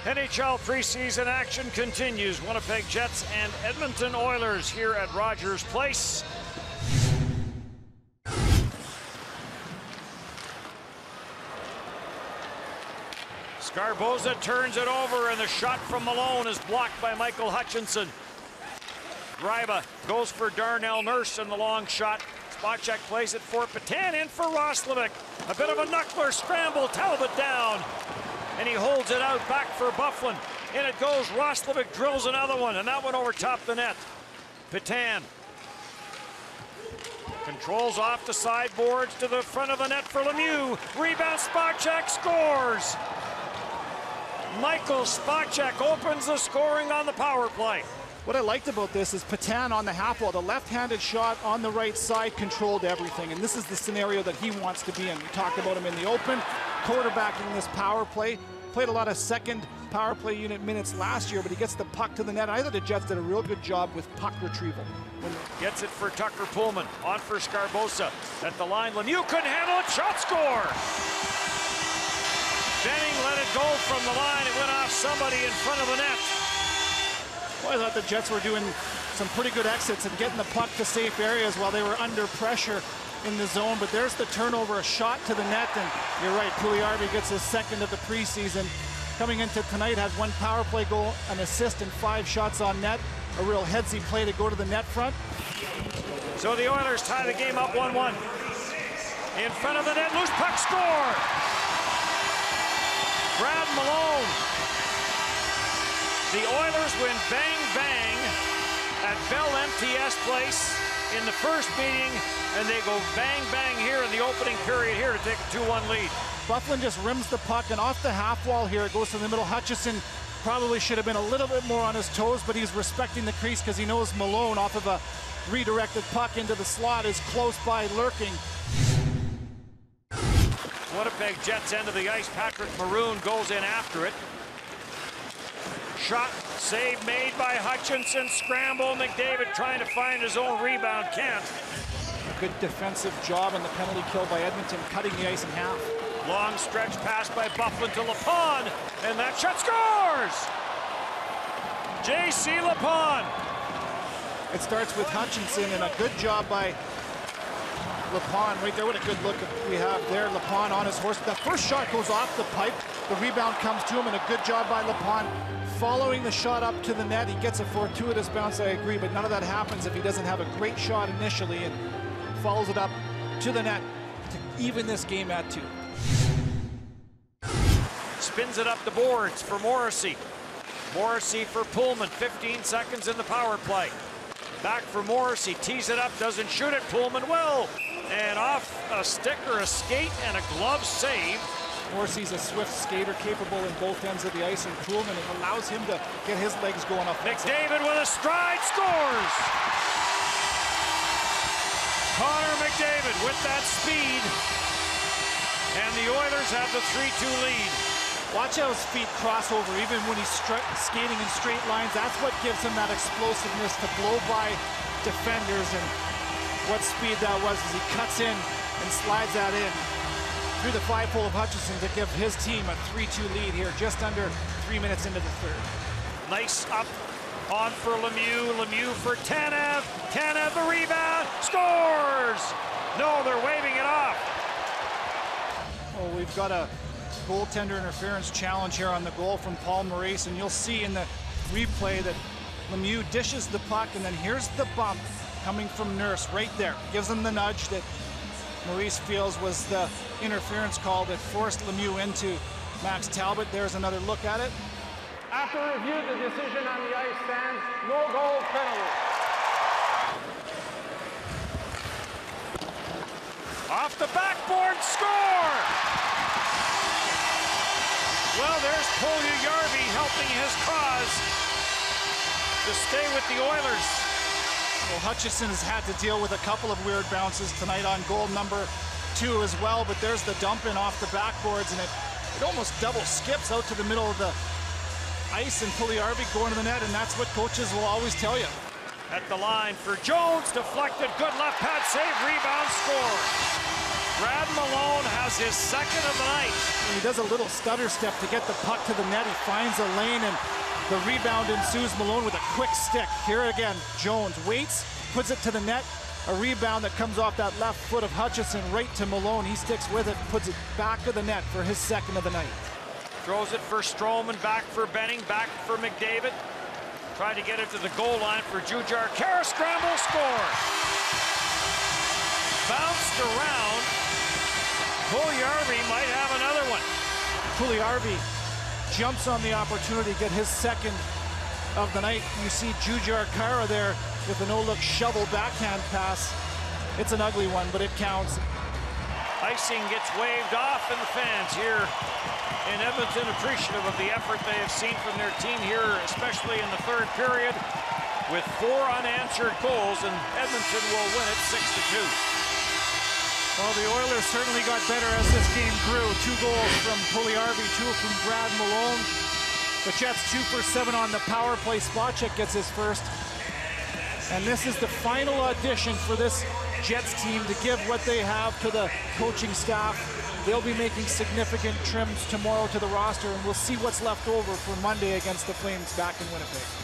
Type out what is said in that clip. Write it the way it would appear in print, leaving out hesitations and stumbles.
NHL preseason action continues. Winnipeg Jets and Edmonton Oilers here at Rogers Place. Sgarboza turns it over, and the shot from Malone is blocked by Michael Hutchinson. Gryba goes for Darnell Nurse in the long shot. Spacek plays it for Petan, in for Roslovic. A bit of a knuckler scramble, Talbot down. And he holds it out back for Byfuglien. In it goes, Roslovic drills another one, and that one over top the net. Petan controls off the sideboards to the front of the net for Lemieux. Rebound, Spacek scores! Michael Spacek opens the scoring on the power play. What I liked about this is Petan on the half wall. The left-handed shot on the right side controlled everything, and this is the scenario that he wants to be in. We talked about him in the open, quarterbacking this power play. Played a lot of second power play unit minutes last year, but he gets the puck to the net. I thought the Jets did a real good job with puck retrieval. Gets it for Tucker Pullman, on for Sgarboza. At the line, Lemieux couldn't handle it, shot score! Benning let it go from the line. It went off somebody in front of the net. Well, I thought the Jets were doing some pretty good exits and getting the puck to safe areas while they were under pressure in the zone. But there's the turnover, a shot to the net, and you're right, Puljujarvi gets his second of the preseason. Coming into tonight, has one power play goal, an assist, and 5 shots on net. A real headsy play to go to the net front. So the Oilers tie the game up 1-1. In front of the net, loose puck, score! Brad Malone. The Oilers win bang-bang at Bell MTS Place in the first meeting, and they go bang-bang here in the opening period here to take a 2-1 lead. Byfuglien just rims the puck, and off the half wall here, it goes to the middle. Hutchison probably should have been a little bit more on his toes, but he's respecting the crease because he knows Malone, off of a redirected puck into the slot, is close by, lurking. Winnipeg Jets end of the ice. Patrick Maroon goes in after it. Shot, save made by Hutchinson. Scramble, McDavid trying to find his own rebound, can't. Good defensive job on the penalty kill by Edmonton, cutting the ice in half. Long stretch pass by Byfuglien to Lepond, and that shot scores! J.C. Lepond. It starts with Hutchinson, and a good job by Lepond right there. What a good look we have there. Lepond on his horse. That first shot goes off the pipe. The rebound comes to him, and a good job by Lepond following the shot up to the net. He gets a fortuitous bounce, I agree, but none of that happens if he doesn't have a great shot initially and follows it up to the net to even this game at 2. Spins it up the boards for Morrissey. Morrissey for Pullman. 15 seconds in the power play. Back for Morrissey. Tees it up, doesn't shoot it. Pullman will. And off a stick or a skate and a glove save. Morrissey's a swift skater, capable in both ends of the ice, and Pullman, it allows him to get his legs going up. McDavid with a stride, scores! Connor McDavid with that speed. And the Oilers have the 3-2 lead. Watch how his feet cross over, even when he's skating in straight lines. That's what gives him that explosiveness to blow by defenders, and what speed that was as he cuts in and slides that in through the 5-hole of Hutchinson to give his team a 3-2 lead here, just under 3 minutes into the third. Nice up, on for Lemieux. Lemieux for Tanev. Tanev the rebound, scores! No, they're waving it off. Oh, we've got a goaltender interference challenge here on the goal from Paul Maurice, and you'll see in the replay that Lemieux dishes the puck, and then here's the bump coming from Nurse right there. Gives him the nudge that Maurice feels was the interference call that forced Lemieux into Max Talbot. There's another look at it. After review, the decision on the ice stands. No goal penalty. Off the backboard, score! Well, there's Puljujarvi helping his cause to stay with the Oilers. Well, Hutchison has had to deal with a couple of weird bounces tonight on goal number 2 as well, but there's the dump in off the backboards, and it almost double skips out to the middle of the ice, and Puljujarvi going to the net, and that's what coaches will always tell you. At the line for Jones, deflected, good left pad save, rebound, score. Brad Malone has his second of the night. He does a little stutter step to get the puck to the net. He finds a lane, and the rebound ensues. Malone with a quick stick. Here again, Jones waits, puts it to the net. A rebound that comes off that left foot of Hutchison right to Malone. He sticks with it, puts it back to the net for his second of the night. Throws it for Stroman, back for Benning, back for McDavid. Tried to get it to the goal line for Jujhar Khaira. Scramble, score. Bounced around. Puljujarvi might have another one. Puljujarvi jumps on the opportunity to get his second of the night. You see Jujhar Khaira there with a no-look shovel backhand pass. It's an ugly one, but it counts. Icing gets waved off, and the fans here in Edmonton appreciative of the effort they have seen from their team here, especially in the third period, with 4 unanswered goals, and Edmonton will win it 6-2. Well, the Oilers certainly got better as this game grew. 2 goals from Puljujarvi, 2 from Brad Malone. The Jets 2 for 7 on the power play. Spacek gets his first. And this is the final audition for this Jets team to give what they have to the coaching staff. They'll be making significant trims tomorrow to the roster, and we'll see what's left over for Monday against the Flames back in Winnipeg.